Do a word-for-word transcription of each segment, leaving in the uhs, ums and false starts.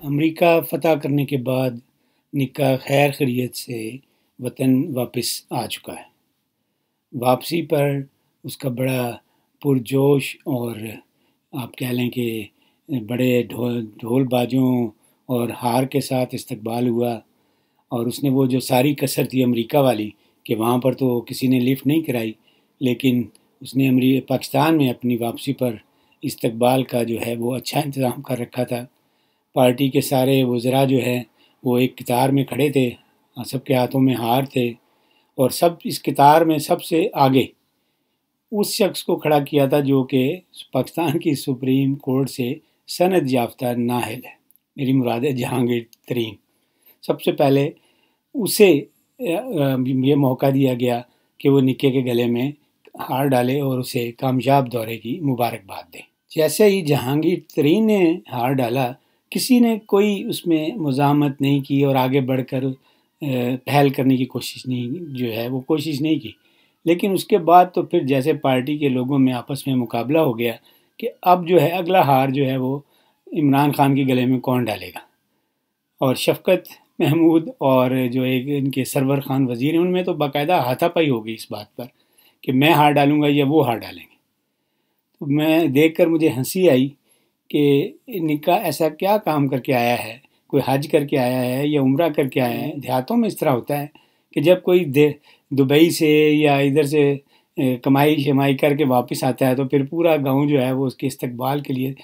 امریکہ فتح کرنے کے بعد نکا خیر خیریت سے وطن واپس آ چکا ہے۔ واپسی پر اس کا بڑا پرجوش اور آپ کہہ لیں کہ بڑے ڈھول ڈھول باجوں اور ہار کے ساتھ استقبال ہوا، اور اس نے وہ جو ساری کسر تھی امریکہ والی کہ وہاں پر تو کسی نے لفٹ نہیں کرائی، لیکن اس نے امریکہ پاکستان میں اپنی واپسی پر استقبال کا جو ہے وہ اچھا انتظام کر رکھا تھا۔ پارٹی کے سارے وزراء جو ہے وہ ایک قطار میں کھڑے تھے، سب کے ہاتھوں میں ہار تھے، اور سب اس قطار میں سب سے آگے اس شخص کو کھڑا کیا تھا جو کہ پاکستان کی سپریم کورٹ سے سند یافتہ نااہل ہے، میری مراد ہے جہانگیر ترین۔ سب سے پہلے اسے یہ موقع دیا گیا کہ وہ نکے کے گلے میں ہار ڈالے اور اسے کامیاب دورے کی مبارکباد دے۔ جیسے ہی جہانگیر ترین نے ہار ڈالا، کسی نے کوئی اس میں مزاحمت نہیں کی اور آگے بڑھ کر پہل کرنے کی کوشش نہیں جو ہے وہ کوشش نہیں کی، لیکن اس کے بعد تو پھر جیسے پارٹی کے لوگوں میں آپس میں مقابلہ ہو گیا کہ اب جو ہے اگلا ہار جو ہے وہ عمران خان کے گلے میں کون ڈالے گا، اور شفقت محمود اور جو ایک ان کے سرور خان وزیر ہیں ان میں تو باقاعدہ ہاتھا پائی ہو گئی اس بات پر کہ میں ہار ڈالوں گا یا وہ ہار ڈالیں گے۔ تو میں دیکھ کر مجھے ہنسی آئی کہ نکا ایسا کیا کام کر کے آیا ہے، کوئی حج کر کے آیا ہے یا عمرہ کر کے آیا ہے۔ دیہاتوں میں اس طرح ہوتا ہے کہ جب کوئی دبئی سے یا ادھر سے کمائی شمائی کر کے واپس آتا ہے تو پھر پورا گاؤں جو ہے وہ اس کے استقبال کے لیے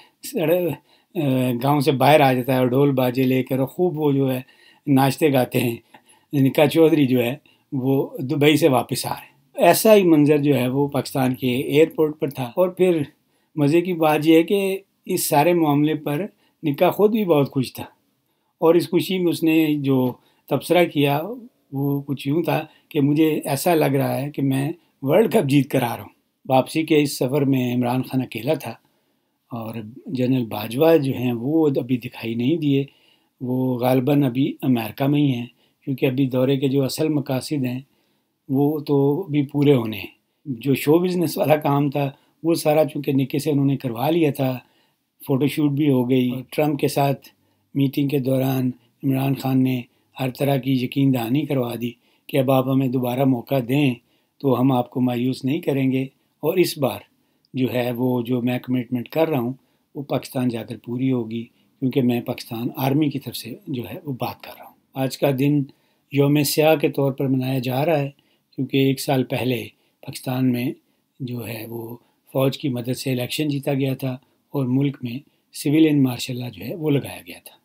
گاؤں سے باہر آ جاتا ہے اور ڈھول باجے لے کر خوب وہ جو ہے ناچتے گاتے ہیں۔ نکا چودھری جو ہے وہ دبئی سے واپس آ رہے ہیں۔ ایسا ہی منظر جو ہے وہ پاکستان کے ایئرپورٹ پر تھا، اور پھر مزے کی بات یہ ہے کہ اس سارے معاملے پر نکا خود بھی بہت خوش تھا، اور اس خوشی میں اس نے جو تبصرہ کیا وہ کچھ یوں تھا کہ مجھے ایسا لگ رہا ہے کہ میں ورلڈ کپ جیت کر آ رہا ہوں۔ واپسی کے اس سفر میں عمران خان اکیلا تھا، اور جنرل باجوہ جو ہیں وہ ابھی دکھائی نہیں دیے، وہ غالباً ابھی امریکہ میں ہی ہیں، کیونکہ ابھی دورے کے جو اصل مقاصد ہیں وہ تو بھی پورے ہونے ہیں۔ جو شو بزنس والا کام تھا وہ سارا چونکہ نکے سے انہوں نے کروا لیا تھا، فوٹو شوٹ بھی ہو گئی، ٹرمپ کے ساتھ میٹنگ کے دوران عمران خان نے ہر طرح کی یقین دہانی کروا دی کہ اب آپ ہمیں دوبارہ موقع دیں تو ہم آپ کو مایوس نہیں کریں گے، اور اس بار جو ہے وہ جو میں کمٹمنٹ کر رہا ہوں وہ پاکستان جا کر پوری ہوگی، کیونکہ میں پاکستان آرمی کی طرف سے جو ہے وہ بات کر رہا ہوں۔ آج کا دن یوم سیاہ کے طور پر منایا جا رہا ہے، کیونکہ ایک سال پہلے پاکستان میں جو ہے وہ فوج کی مدد سے الیکشن جیتا گیا تھا اور ملک میں سویلین مارشل لا جو ہے وہ لگایا گیا تھا۔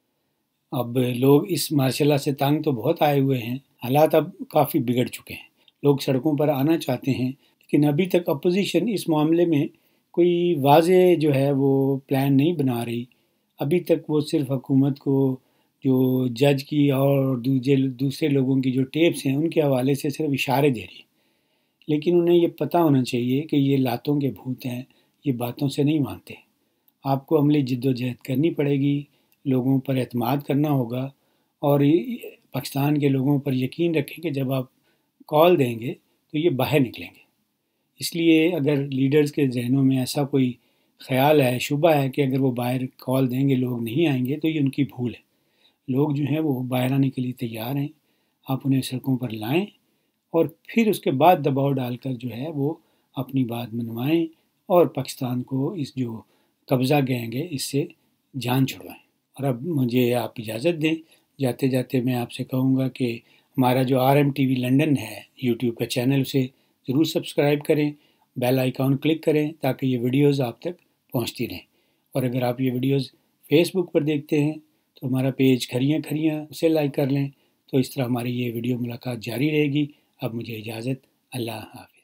اب لوگ اس مارشل لا سے تنگ تو بہت آئے ہوئے ہیں، حالات اب کافی بگڑ چکے ہیں، لوگ سڑکوں پر آنا چاہتے ہیں، لیکن ابھی تک اپوزیشن اس معاملے میں کوئی واضح جو ہے وہ پلان نہیں بنا رہی۔ ابھی تک وہ صرف حکومت کو جو جج کی اور دوسرے لوگوں کی جو ٹیپس ہیں ان کے حوالے سے صرف اشارے دے رہی ہے، لیکن انہیں یہ پتہ ہونا چاہیے کہ یہ لاتوں کے بھوت ہیں، یہ باتوں سے نہیں مانتے۔ آپ کو عملی جد و جہد کرنی پڑے گی، لوگوں پر اعتماد کرنا ہوگا، اور پاکستان کے لوگوں پر یقین رکھیں کہ جب آپ کال دیں گے تو یہ باہر نکلیں گے۔ اس لیے اگر لیڈرز کے ذہنوں میں ایسا کوئی خیال ہے، شبہ ہے کہ اگر وہ باہر کال دیں گے لوگ نہیں آئیں گے، تو یہ ان کی بھول ہے۔ لوگ جو ہیں وہ باہر آنے کے لیے تیار ہیں، آپ انہیں سڑکوں پر لائیں اور پھر اس کے بعد دباؤ ڈال کر جو ہے وہ اپنی بات منوائیں اور پاکستان کو اس جو قبضہ گینگ ہے اس سے جان چھڑوائیں۔ اور اب مجھے آپ اجازت دیں، جاتے جاتے میں آپ سے کہوں گا کہ ہمارا جو R M T V London ہے یوٹیوب کا چینل، اسے ضرور سبسکرائب کریں، بیل آئیکن کلک کریں تاکہ یہ ویڈیوز آپ تک پہنچتی رہیں۔ اور اگر آپ یہ ویڈیوز فیس بک پر دیکھتے ہیں تو ہمارا پیج کھریاں کھریاں اسے لائک کر لیں، تو اس طرح ہماری یہ ویڈیو ملاقات جاری رہے گی۔ اب مجھے اجازت، اللہ حافظ۔